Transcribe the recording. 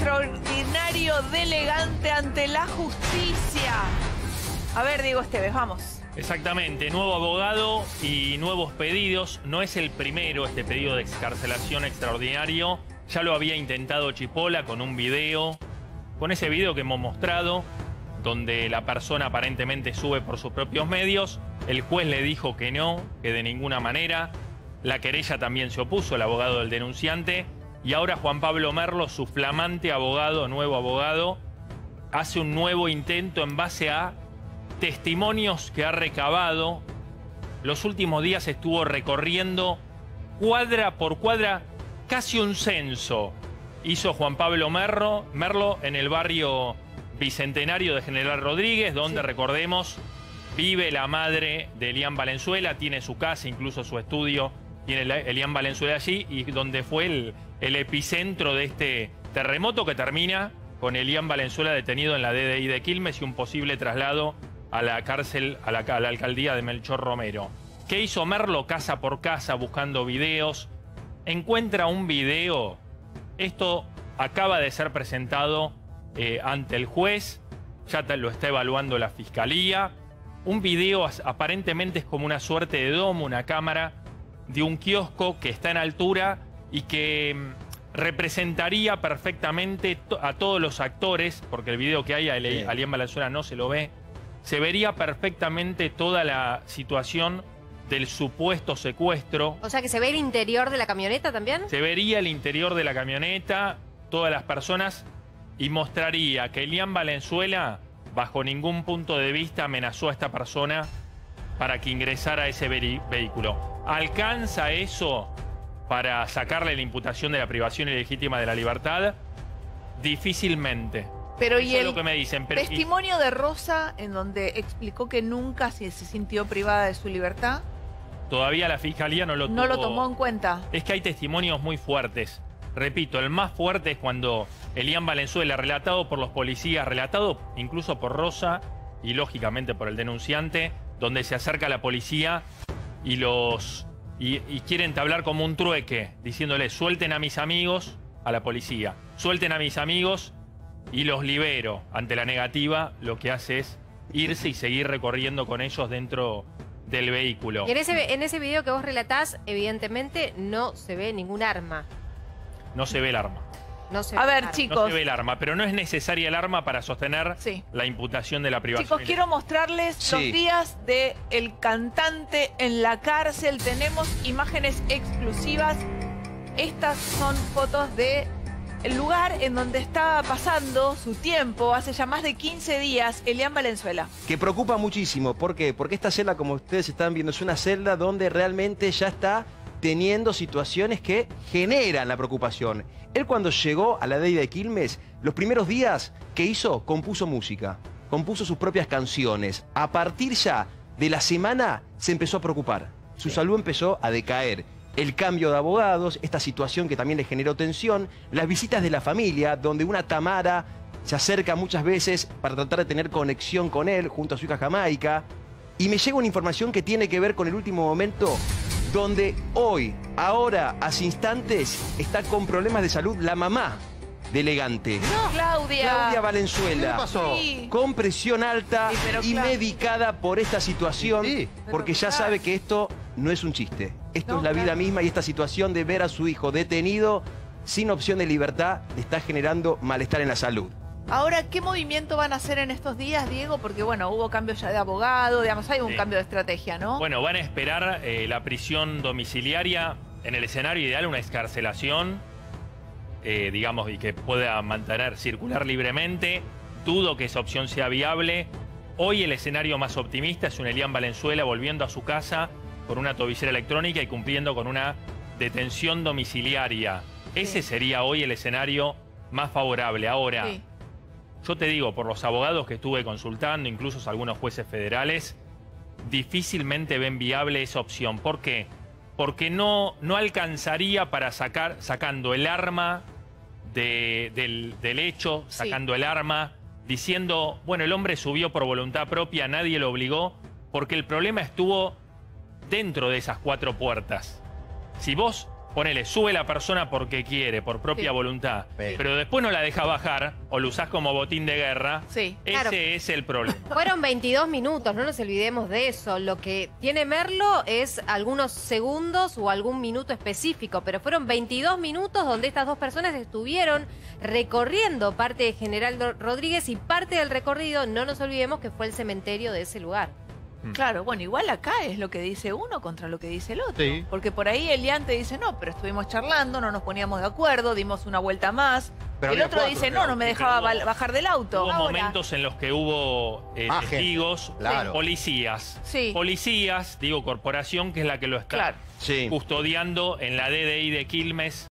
extraordinario de Elegante ante la justicia. A ver, Diego Esteves, vamos. Exactamente, nuevo abogado y nuevos pedidos. No es el primero este pedido de excarcelación extraordinario. Ya lo había intentado Chipola con un video, con ese video que hemos mostrado, donde la persona aparentemente sube por sus propios medios. El juez le dijo que no, que de ninguna manera. La querella también se opuso, el abogado del denunciante. Y ahora Juan Pablo Merlo, su flamante abogado, nuevo abogado, hace un nuevo intento en base a testimonios que ha recabado. Los últimos días estuvo recorriendo cuadra por cuadra, casi un censo. Hizo Juan Pablo Merlo en el barrio Bicentenario de General Rodríguez, donde, sí, recordemos, vive la madre de Elian Valenzuela, tiene su casa, incluso su estudio, tiene Elian Valenzuela allí, y donde fue el epicentro de este terremoto que termina con Elian Valenzuela detenido en la DDI de Quilmes y un posible traslado a la cárcel, a la alcaldía de Melchor Romero. ¿Qué hizo Merlo? Casa por casa, buscando videos. Encuentra un video. Esto acaba de ser presentado ante el juez. Ya lo está evaluando la fiscalía. Un video aparentemente es como una suerte de domo, una cámara de un kiosco que está en altura y que representaría perfectamente a todos los actores, porque el video que hay a Elian Valenzuela no se lo ve. Se vería perfectamente toda la situación del supuesto secuestro. O sea, que se ve el interior de la camioneta también. Se vería el interior de la camioneta, todas las personas, y mostraría que Elian Valenzuela, bajo ningún punto de vista, amenazó a esta persona para que ingresara a ese vehículo. ¿Alcanza eso para sacarle la imputación de la privación ilegítima de la libertad? Difícilmente. Pero eso es lo que me dicen. Pero, testimonio de Rosa, en donde explicó que nunca se sintió privada de su libertad. Todavía la fiscalía no lo tomó en cuenta. Es que hay testimonios muy fuertes. Repito, el más fuerte es cuando Elian Valenzuela, relatado por los policías, relatado incluso por Rosa y lógicamente por el denunciante, donde se acerca a la policía y quieren hablar como un trueque, diciéndole: suelten a mis amigos, a la policía, suelten a mis amigos y los libero. Ante la negativa, lo que hace es irse y seguir recorriendo con ellos dentro del vehículo. Y en ese video que vos relatás, evidentemente no se ve ningún arma. No se ve el arma. No se a ve ver, chicos. No se ve el arma, pero no es necesaria el arma para sostener la imputación de la privación. Chicos, quiero mostrarles los días del cantante en la cárcel. Tenemos imágenes exclusivas. Estas son fotos de el lugar en donde estaba pasando su tiempo hace ya más de 15 días, Elian Valenzuela. Que preocupa muchísimo. ¿Por qué? Porque esta celda, como ustedes están viendo, es una celda donde realmente ya está teniendo situaciones que generan la preocupación. Él, cuando llegó a la DDI de Quilmes, los primeros días que hizo, compuso música, compuso sus propias canciones. A partir ya de la semana se empezó a preocupar. Su salud empezó a decaer. El cambio de abogados, esta situación que también le generó tensión, las visitas de la familia, donde una Tamara se acerca muchas veces para tratar de tener conexión con él, junto a su hija Jamaica. Y me llega una información que tiene que ver con el último momento, donde hoy, ahora, hace instantes, está con problemas de salud la mamá de Elegante. No, Claudia. Claudia Valenzuela. ¿Qué pasó? Sí. Con presión alta y medicada por esta situación, porque ya sabe que esto no es un chiste. Esto es la vida misma, y esta situación de ver a su hijo detenido sin opción de libertad le está generando malestar en la salud. Ahora, ¿qué movimiento van a hacer en estos días, Diego? Porque, bueno, hubo cambios ya de abogado, digamos, hay un cambio de estrategia, ¿no? Bueno, van a esperar la prisión domiciliaria, en el escenario ideal una excarcelación, digamos, y que pueda circular libremente. Dudo que esa opción sea viable. Hoy el escenario más optimista es un Elian Valenzuela volviendo a su casa con una tobillera electrónica y cumpliendo con una detención domiciliaria. Ese sería hoy el escenario más favorable. Ahora, yo te digo, por los abogados que estuve consultando, incluso algunos jueces federales, difícilmente ven viable esa opción. ¿Por qué? Porque no alcanzaría para sacando el arma del hecho, sacando el arma, diciendo, bueno, el hombre subió por voluntad propia, nadie lo obligó, porque el problema estuvo dentro de esas 4 puertas. Si vos ponele, sube la persona porque quiere, por propia Sí. voluntad, Sí. pero después no la deja bajar o lo usás como botín de guerra, Sí. ese Claro. es el problema. Fueron 22 minutos, no nos olvidemos de eso. Lo que tiene Merlo es algunos segundos o algún minuto específico, pero fueron 22 minutos donde estas dos personas estuvieron recorriendo parte de General Rodríguez y parte del recorrido, no nos olvidemos que fue el cementerio de ese lugar. Claro, bueno, igual acá es lo que dice uno contra lo que dice el otro. Sí. Porque por ahí Elian te dice, no, pero estuvimos charlando, no nos poníamos de acuerdo, dimos una vuelta más. Pero El había otro cuatro, dice, claro. no me Sí, dejaba pero hubo- bajar del auto. Hubo Ahora, momentos en los que hubo Más gente, testigos, claro. policías. Sí. Policías, digo, corporación, que es la que lo está Claro. Sí. custodiando en la DDI de Quilmes.